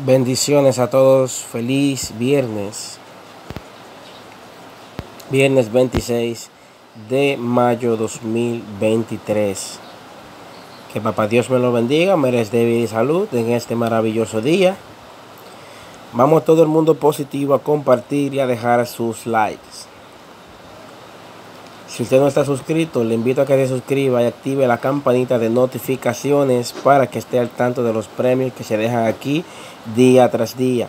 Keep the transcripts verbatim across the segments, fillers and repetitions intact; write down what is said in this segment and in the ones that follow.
Bendiciones a todos, feliz viernes, viernes veintiséis de mayo dos mil veintitrés. Que papá Dios me lo bendiga, me les dé vida y salud en este maravilloso día. Vamos todo el mundo positivo a compartir y a dejar sus likes. Si usted no está suscrito, le invito a que se suscriba y active la campanita de notificaciones para que esté al tanto de los premios que se dejan aquí día tras día.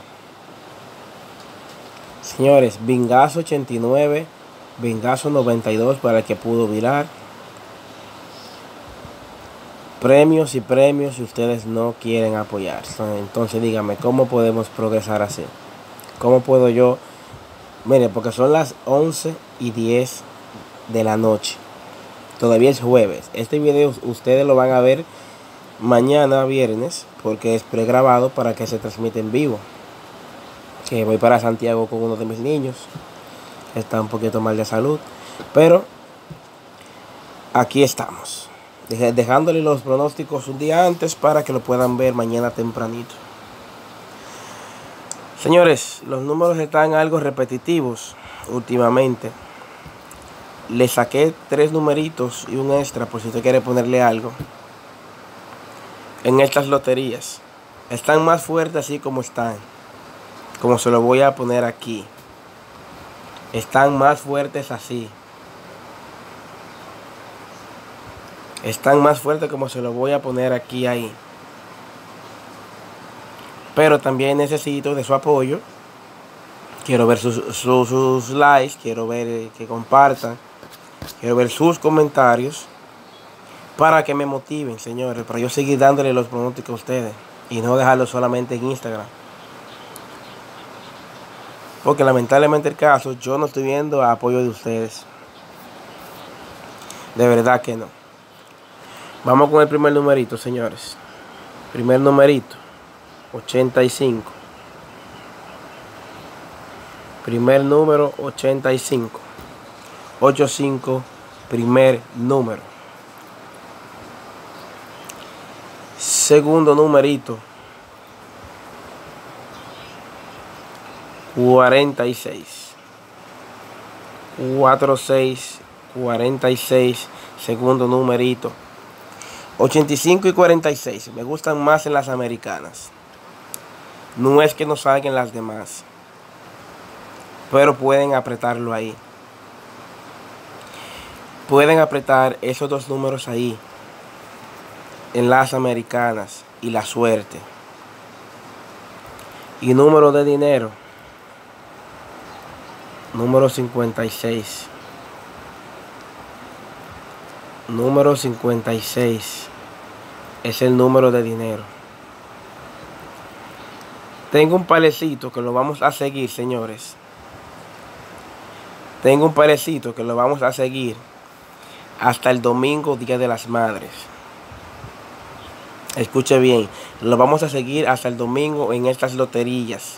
Señores, Bingazo ochenta y nueve, Bingazo noventa y dos para el que pudo virar. Premios y premios si ustedes no quieren apoyar. Entonces díganme, ¿cómo podemos progresar así? ¿Cómo puedo yo? Mire, porque son las once y diez de la noche. Todavía es jueves. Este video ustedes lo van a ver mañana viernes, porque es pregrabado para que se transmita en vivo. Que voy para Santiago con uno de mis niños. Está un poquito mal de salud, pero aquí estamos, dejándole los pronósticos un día antes para que lo puedan ver mañana tempranito. Señores, los números están algo repetitivos últimamente. Le saqué tres numeritos y un extra por si usted quiere ponerle algo. En estas loterías están más fuertes así como están, como se lo voy a poner aquí. Están más fuertes así. Están más fuertes como se lo voy a poner aquí ahí. Pero también necesito de su apoyo. Quiero ver sus, sus, sus likes, quiero ver que compartan. Quiero ver sus comentarios para que me motiven, señores, para yo seguir dándole los pronósticos a ustedes y no dejarlo solamente en Instagram. Porque lamentablemente el caso, yo no estoy viendo apoyo de ustedes. De verdad que no. Vamos con el primer numerito, señores. Primer numerito, ochenta y cinco. Primer número, ochenta y cinco. ochenta y cinco, primer número. Segundo numerito, cuarenta y seis. cuarenta y seis, cuarenta y seis, segundo numerito. ochenta y cinco y cuarenta y seis me gustan más en las americanas. No es que no salgan las demás, pero pueden apretarlo ahí. Pueden apretar esos dos números ahí en las americanas y la suerte. Y número de dinero, número cincuenta y seis. Número cincuenta y seis es el número de dinero. Tengo un parecito que lo vamos a seguir, señores. Tengo un parecito que lo vamos a seguir hasta el domingo, Día de las Madres. Escuche bien, lo vamos a seguir hasta el domingo en estas loterías.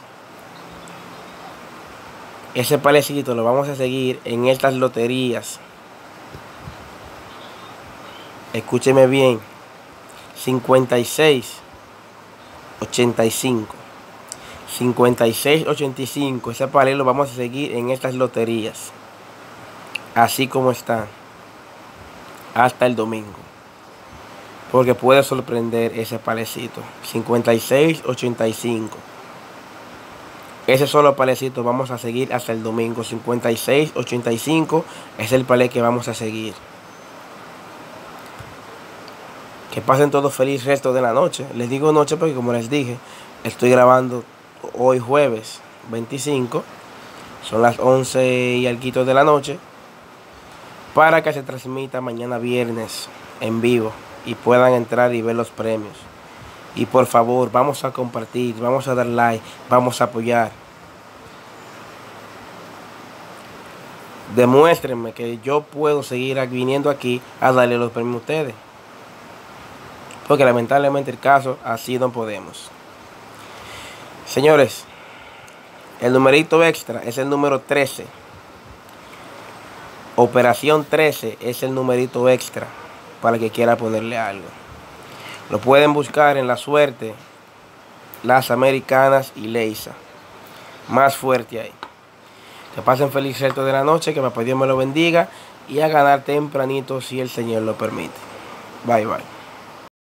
Ese parecito lo vamos a seguir en estas loterías. Escúcheme bien, cincuenta y seis, ochenta y cinco. cincuenta y seis, ochenta y cinco, ese palé lo vamos a seguir en estas loterías. Así como están. Hasta el domingo. Porque puede sorprender ese palecito. cincuenta y seis, ochenta y cinco. Ese solo palecito vamos a seguir hasta el domingo. cincuenta y seis, ochenta y cinco es el palé que vamos a seguir. Que pasen todos feliz resto de la noche. Les digo noche porque, como les dije, estoy grabando hoy jueves veinticinco. Son las once y algo de la noche. Para que se transmita mañana viernes en vivo y puedan entrar y ver los premios. Y por favor, vamos a compartir, vamos a dar like, vamos a apoyar. Demuéstrenme que yo puedo seguir viniendo aquí a darle los premios a ustedes. Porque lamentablemente el caso, así no podemos. Señores, el numerito extra es el número trece. Operación trece es el numerito extra para el que quiera ponerle algo. Lo pueden buscar en la suerte las Americanas y Leisa. Más fuerte ahí. Que pasen feliz resto de la noche, que papá Dios me lo bendiga y a ganar tempranito si el Señor lo permite. Bye, bye.